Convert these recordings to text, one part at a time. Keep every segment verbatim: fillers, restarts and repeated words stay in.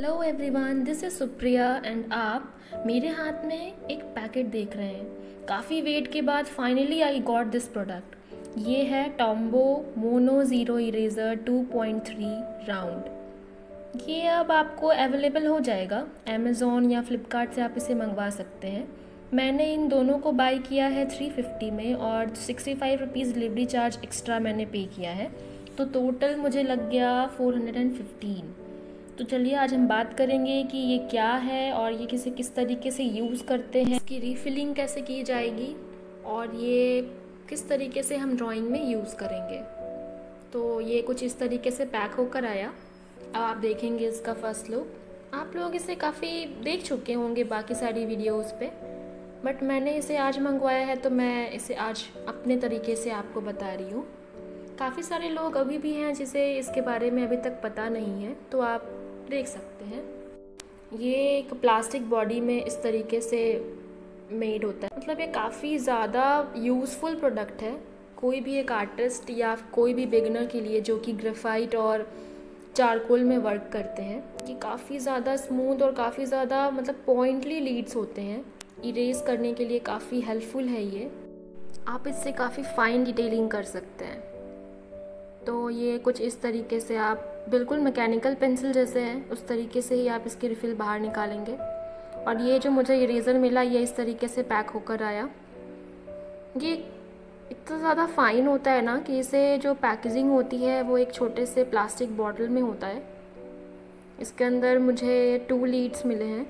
Hello everyone, this is Supriya and आप मेरे हाथ में एक पैकेट देख रहे हैं। काफ़ी वेट के बाद finally I got this product. ये है Tombo mono zero eraser two point three round. ये अब आपको अवेलेबल हो जाएगा अमेज़ॉन या फ्लिपकार्ट से, आप इसे मंगवा सकते हैं। मैंने इन दोनों को बाय किया है थ्री फिफ्टी में और sixty five rupees delivery charge extra मैंने पे किया है, तो टोटल मुझे लग गया फोर हंड्रेड एंड फिफ्टीन। तो चलिए आज हम बात करेंगे कि ये क्या है और ये किसे किस तरीके से यूज़ करते हैं, इसकी रीफिलिंग कैसे की जाएगी और ये किस तरीके से हम ड्राइंग में यूज़ करेंगे। तो ये कुछ इस तरीके से पैक होकर आया। अब आप देखेंगे इसका फर्स्ट लुक। आप लोग इसे काफ़ी देख चुके होंगे बाकी सारी वीडियोस पे, बट मैंने इसे आज मंगवाया है तो मैं इसे आज अपने तरीके से आपको बता रही हूँ। काफ़ी सारे लोग अभी भी हैं जिसे इसके बारे में अभी तक पता नहीं है, तो आप देख सकते हैं। ये एक प्लास्टिक बॉडी में इस तरीके से मेड होता है। मतलब ये काफ़ी ज़्यादा यूज़फुल प्रोडक्ट है कोई भी एक आर्टिस्ट या कोई भी बिगिनर के लिए जो कि ग्रेफाइट और चारकोल में वर्क करते हैं। ये काफ़ी ज़्यादा स्मूथ और काफ़ी ज़्यादा मतलब पॉइंटली लीड्स होते हैं। इरेज करने के लिए काफ़ी हेल्पफुल है ये। आप इससे काफ़ी फाइन डिटेलिंग कर सकते हैं। तो ये कुछ इस तरीके से आप बिल्कुल मैकेनिकल पेंसिल जैसे है उस तरीके से ही आप इसकी रिफ़िल बाहर निकालेंगे। और ये जो मुझे इरेज़र मिला ये इस तरीके से पैक होकर आया। ये इतना ज़्यादा फाइन होता है ना कि इसे जो पैकेजिंग होती है वो एक छोटे से प्लास्टिक बॉटल में होता है। इसके अंदर मुझे टू लीड्स मिले हैं।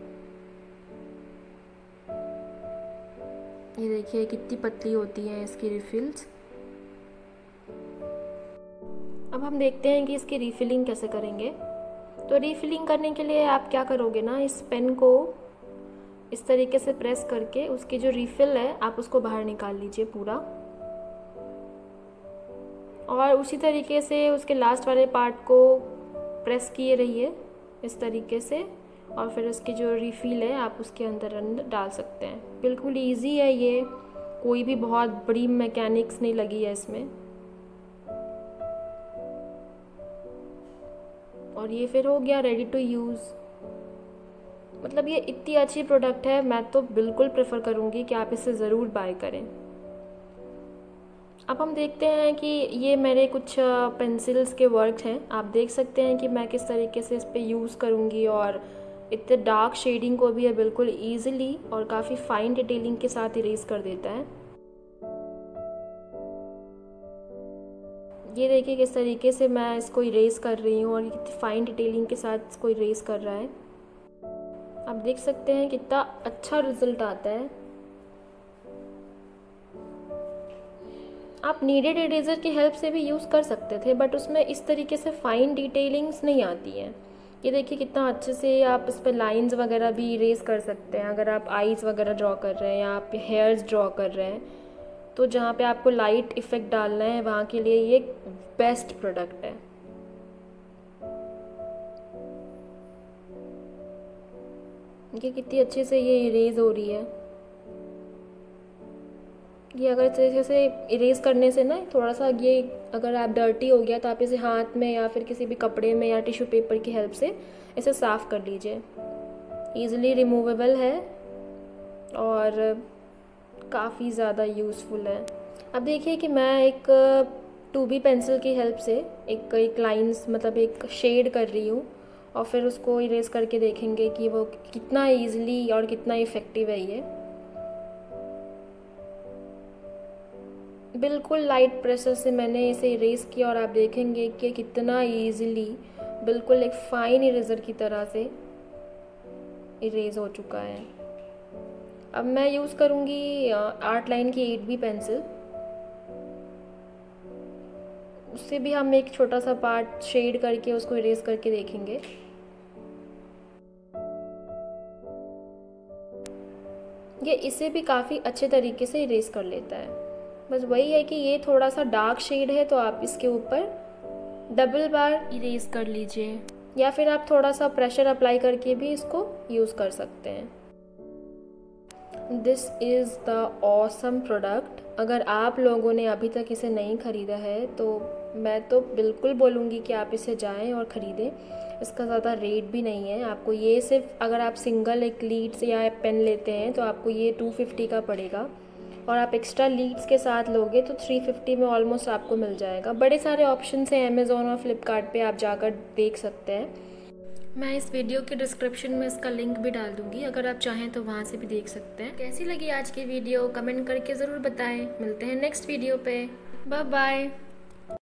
ये देखिए कितनी पतली होती है इसकी रिफ़िल्स। अब हम देखते हैं कि इसकी रीफिलिंग कैसे करेंगे। तो रीफिलिंग करने के लिए आप क्या करोगे ना, इस पेन को इस तरीके से प्रेस करके उसकी जो रीफिल है आप उसको बाहर निकाल लीजिए पूरा, और उसी तरीके से उसके लास्ट वाले पार्ट को प्रेस किए रहिए इस तरीके से, और फिर उसकी जो रीफिल है आप उसके अंदर अंदर डाल सकते हैं। बिल्कुल ईजी है ये, कोई भी बहुत बड़ी मैकेनिक्स नहीं लगी है इसमें। और ये फिर हो गया रेडी टू यूज़। मतलब ये इतनी अच्छी प्रोडक्ट है, मैं तो बिल्कुल प्रेफर करूँगी कि आप इसे ज़रूर बाय करें। अब हम देखते हैं कि ये मेरे कुछ पेंसिल्स के वर्क हैं। आप देख सकते हैं कि मैं किस तरीके से इस पर यूज़ करूँगी, और इतने डार्क शेडिंग को भी ये बिल्कुल ईजिली और काफ़ी फाइन डिटेलिंग के साथ इरेज कर देता है। ये देखिए किस तरीके से मैं इसको इरेज कर रही हूँ और कितनी फाइन डिटेलिंग के साथ इसको इरेज कर रहा है। आप देख सकते हैं कितना अच्छा रिजल्ट आता है। आप नीडेड इरेजर की हेल्प से भी यूज़ कर सकते थे, बट उसमें इस तरीके से फाइन डिटेलिंग्स नहीं आती हैं। ये देखिए कितना अच्छे से आप इस पर लाइंस वगैरह भी इरेज कर सकते हैं। अगर आप आईज वगैरह ड्रॉ कर रहे हैं या आप हेयर्स ड्रॉ कर रहे हैं, तो जहाँ पे आपको लाइट इफ़ेक्ट डालना है वहाँ के लिए ये बेस्ट प्रोडक्ट है। ये कितनी अच्छे से ये इरेज हो रही है। ये अगर इस तरीके से इरेज करने से ना थोड़ा सा ये अगर आप डर्टी हो गया तो आप इसे हाथ में या फिर किसी भी कपड़े में या टिश्यू पेपर की हेल्प से इसे साफ़ कर लीजिए। ईज़िली रिमूवेबल है और काफ़ी ज़्यादा यूज़फुल है। अब देखिए कि मैं एक टू बी पेंसिल की हेल्प से एक एक लाइंस मतलब एक शेड कर रही हूँ, और फिर उसको इरेज करके देखेंगे कि वो कितना ईजिली और कितना इफ़ेक्टिव है। ये बिल्कुल लाइट प्रेशर से मैंने इसे इरेज किया और आप देखेंगे कि कितना ईजिली बिल्कुल एक फाइन इरेजर की तरह से इरेज हो चुका है। अब मैं यूज़ करूँगी आर्ट लाइन की एट बी पेंसिल। उससे भी हम एक छोटा सा पार्ट शेड करके उसको इरेज करके देखेंगे। ये इसे भी काफ़ी अच्छे तरीके से इरेज कर लेता है। बस वही है कि ये थोड़ा सा डार्क शेड है, तो आप इसके ऊपर डबल बार इरेज कर लीजिए, या फिर आप थोड़ा सा प्रेशर अप्लाई करके भी इसको यूज़ कर सकते हैं। This is the awesome product. अगर आप लोगों ने अभी तक इसे नहीं ख़रीदा है तो मैं तो बिल्कुल बोलूँगी कि आप इसे जाएं और ख़रीदें। इसका ज़्यादा रेट भी नहीं है। आपको ये सिर्फ अगर आप सिंगल एक लीड्स या पेन लेते हैं तो आपको ये टू फिफ्टी का पड़ेगा, और आप एक्स्ट्रा लीड्स के साथ लोगे तो थ्री फिफ्टी में ऑलमोस्ट आपको मिल जाएगा। बड़े सारे ऑप्शन हैं अमेज़ॉन और फ्लिपकार्ट पे, आप जाकर देख सकते हैं। मैं इस वीडियो के डिस्क्रिप्शन में इसका लिंक भी डाल दूँगी, अगर आप चाहें तो वहाँ से भी देख सकते हैं। कैसी लगी आज की वीडियो कमेंट करके ज़रूर बताएं। मिलते हैं नेक्स्ट वीडियो पे। Bye bye.